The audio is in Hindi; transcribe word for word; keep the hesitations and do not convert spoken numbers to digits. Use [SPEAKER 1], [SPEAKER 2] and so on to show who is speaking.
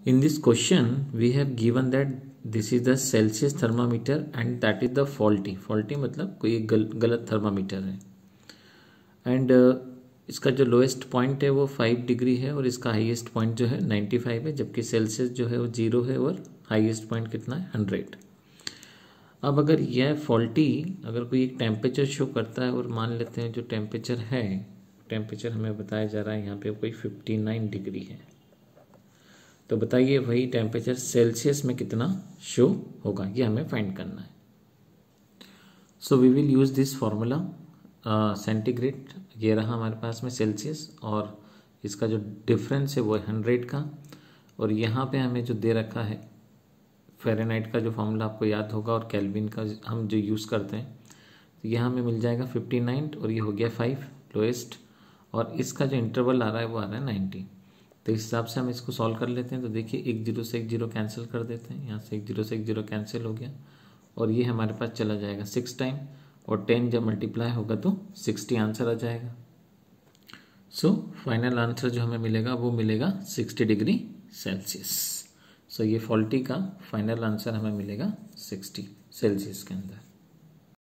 [SPEAKER 1] In this question we have given that this is the Celsius thermometer and that is the faulty. faulty मतलब कोई एक गल, गलत थर्मामीटर है एंड uh, इसका जो लोएस्ट पॉइंट है वो फाइव डिग्री है और इसका हाईएस्ट पॉइंट जो है नाइन्टी फाइव है, जबकि सेल्सियस जो है वो जीरो है और हाईएस्ट पॉइंट कितना है हंड्रेड। अब अगर यह फॉल्टी अगर कोई एक टेम्परेचर शो करता है और मान लेते हैं जो टेम्परेचर है टेम्परेचर हमें बताया जा रहा है यहाँ पे कोई फिफ्टी नाइन डिग्री है, तो बताइए वही टेम्परेचर सेल्सियस में कितना शो होगा, ये हमें फाइंड करना है। So we will use this formula centigrade, ये रहा हमारे पास में सेल्सियस और इसका जो डिफरेंस है वो है हंड्रेड का, और यहाँ पे हमें जो दे रखा है फ़ारेनहाइट का जो फॉर्मूला आपको याद होगा और केल्विन का हम जो यूज़ करते हैं, तो यहाँ हमें मिल जाएगा फिफ्टी नाइन और ये हो गया फाइव लोएस्ट, और इसका जो इंटरवल आ रहा है वो आ रहा है नाइन्टी। तो इस हिसाब से हम इसको सॉल्व कर लेते हैं। तो देखिए एक जीरो से एक जीरो कैंसिल कर देते हैं, यहाँ से एक जीरो से एक जीरो कैंसिल हो गया और ये हमारे पास चला जाएगा सिक्स टाइम, और टेन जब मल्टीप्लाई होगा तो सिक्सटी आंसर आ जाएगा। सो फाइनल आंसर जो हमें मिलेगा वो मिलेगा सिक्सटी डिग्री सेल्सियस। सो ये फॉल्टी का फाइनल आंसर हमें मिलेगा सिक्सटी सेल्सियस के अंदर।